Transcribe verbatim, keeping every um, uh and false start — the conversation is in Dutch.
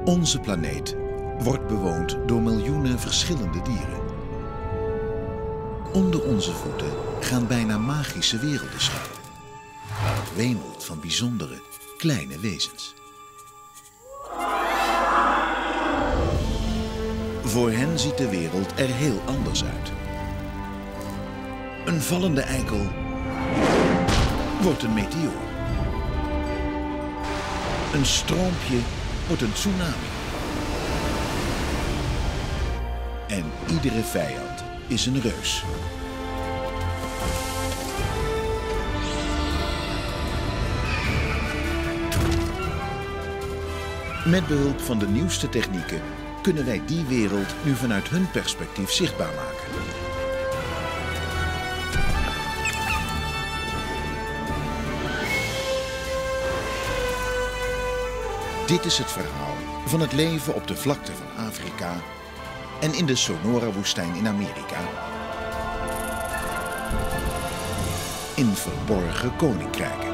Onze planeet wordt bewoond door miljoenen verschillende dieren. Onder onze voeten gaan bijna magische werelden schuil, waar het wemelt van bijzondere, kleine wezens. Voor hen ziet de wereld er heel anders uit. Een vallende eikel wordt een meteoor. Een stroompje wordt een tsunami. En iedere vijand is een reus. Met behulp van de nieuwste technieken kunnen wij die wereld nu vanuit hun perspectief zichtbaar maken. Dit is het verhaal van het leven op de vlakte van Afrika en in de Sonora-woestijn in Amerika. In verborgen koninkrijken.